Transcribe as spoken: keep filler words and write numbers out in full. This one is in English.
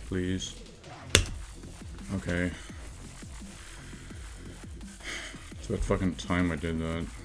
please. Okay. It's about fucking time I did that.